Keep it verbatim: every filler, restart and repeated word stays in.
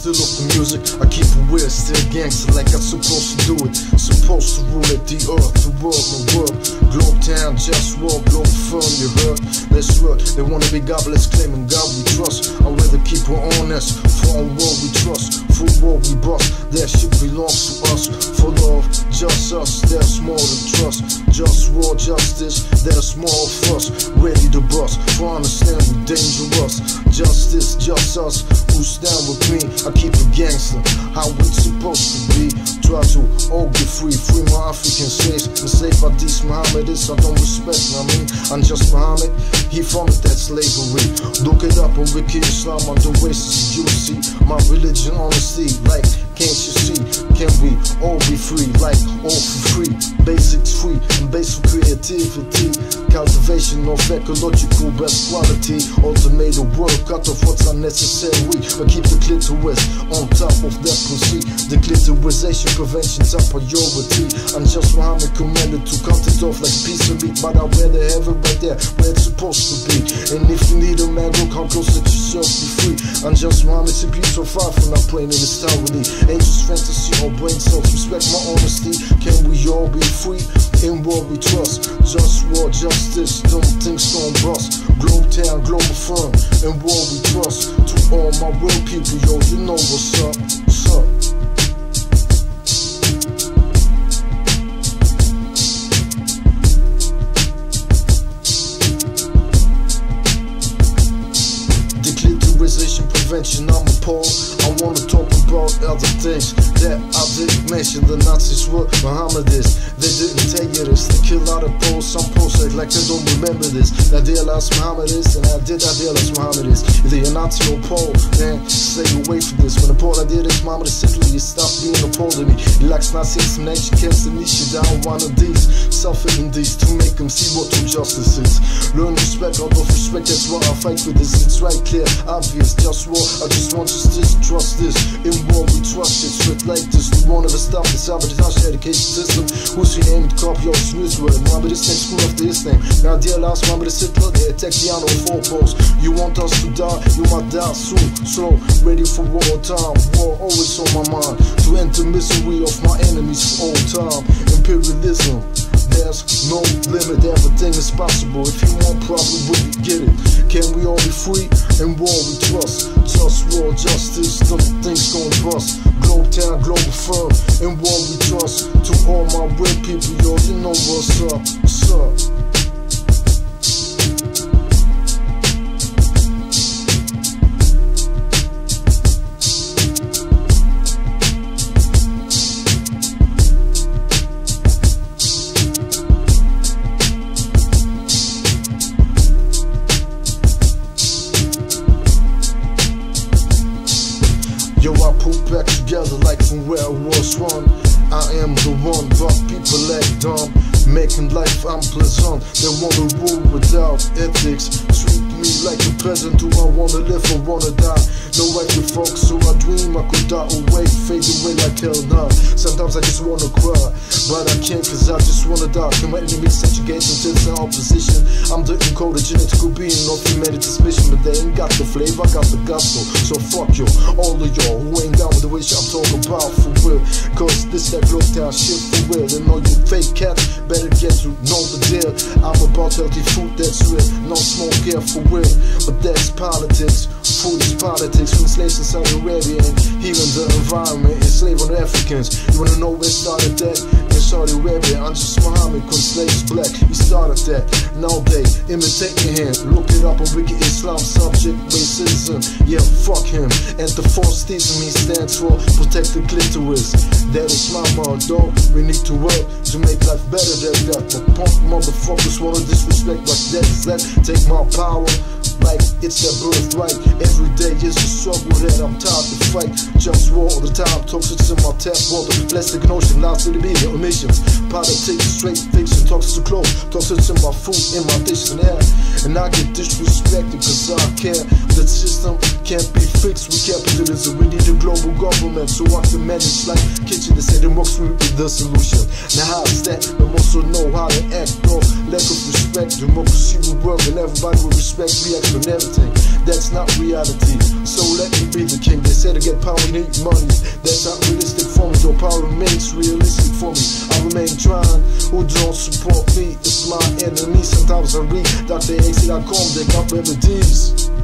still off the music. I keep it weird, still gangster like I'm supposed to do it. Supposed to rule at the earth, the world, my world. Globetown, JustWar, Globalfirm, you heard? Let's work. They wanna be godless, claiming God we trust. I'd rather keep her honest. For a world we trust, for a world we bust. That shit belongs to us. For love, just us, there's more than trust. JustWar, justice, there's more of us. Ready to bust, for understand we dangerous. Justice, just us, who stand with me. I keep it gangster, how it's supposed to be. Try to all get free, free my African slaves. Enslaved by these Mohammedists, I don't respect, I mean, I'm just Muhammad. He founded that slavery. Look it up on Wiki Islam, I'm the racist, you see. My religion, honesty, like, can't you see? Can we all be free, like, all for free? Basics free, and basic creativity. Cultivation of ecological best quality. Ultimate world, cut off what's unnecessary. But keep the clitoris on top of that pussy. The clitorisation prevention top priority. I'm just Muhammad commanded to cut it off like a piece of meat. But I'd rather have it right there where it's supposed to be. And if you need a man, look how close that yourself be free. I'm just Muhammad, C P so far from not playing in this town with me. Angels fantasy or brain cells, respect my honesty. Can we all be free in what we trust? JustWar, justice, them things gon' bust. Globetown, Globalfirm, and what we trust. To all my real people, yo, you know what's up, what's up. Prevention, I'm appalled. I wanna talk about other things that I didn't mention. The Nazis were Mohammedists. They didn't tell you this. They kill out of Poles. Some Poles act like they don't remember this. I realized Mohammedists, and I did I realize Mohammedists. Either you're Nazi or Pole, then stay away from this. When the Pole I did is Mohammed simply you stop being a Pole to me. He likes Nazis and ancient cats and niche down one of these. Suffering these to make them see what true justice is. Learn respect, out of respect, that's why I fight for this. It's right clear, obvious, JustWar. I just want justice, trust this. In war we trust it, straight like this. We won't ever stop the sabotage education system. Who's your name? Copy of news word. Mohammed is name, school after his name. Now dear last Mohammed is Hitler, they attack the on four posts. You want us to die, you might die soon. Slow, ready for war time. War always on my mind. To end the misery of my enemies for all time. Imperialism, there's no limit, everything is possible. If you want, probably would get it. Can we all be free and war we trust? JustWar, justice, them things gon' bust. Globetown, Globalfirm, and war we trust. To all my real people, yo, you know what's up, what's up. Yo, I put back together like from where I was one. I am the one, but people act dumb, making life unpleasant. They wanna rule without ethics. Treat me like a peasant. Do I wanna live or wanna die? No I can focus, so I dream I could die away, fade away like hell now. Sometimes I just wanna cry, but I can't cause I just wanna die. Can my enemies subjugate until it's in opposition? I'm the encoded genetical being of humanity's mission, but they ain't got the flavor, I got the gospel. So fuck you, all of y'all who ain't down with the wish I'm talking about for real. Cause this that Globetown shit for real. And all you fake cats better get to know the deal. I'm about healthy food that's real, no smoke here for real. But that's politics, food is politics. From slaves in Saudi Arabia and healing the environment, enslaving Africans. You wanna know where started that? In Saudi Arabia, I'm just Muhammad, cause slaves black. He started that. Now they imitate your hand. Look it up on Wiki Islam, subject racism. Yeah, fuck him. And the false theism stands for protect the clitoris. That is my motto. We need to work to make life better than that. But punk motherfuckers wanna disrespect like that. That take my power like it's their birthright. Every day is a struggle that I'm tired to fight. JustWar all the time, toxic in my tap water. Plastic and ocean, lies to the media, emissions. Politics, straight fiction, toxic to clothes. Toxic in my food, in my dishes and air. And I get disrespected cause I care. The system can't be fixed with capitalism. We need a global government so I can manage like kitchen. They say democracy will be the solution. Now how's that? We also know how to act, bro. Lack of respect, democracy will work and everybody will respect me. and everything. That's not reality, so let me be the king. They said to get power you need money. That's not realistic for me, though power remains realistic for me. I remain trying, who don't support me, it's my enemy. Sometimes I read Doctor X dot com, they got remedies.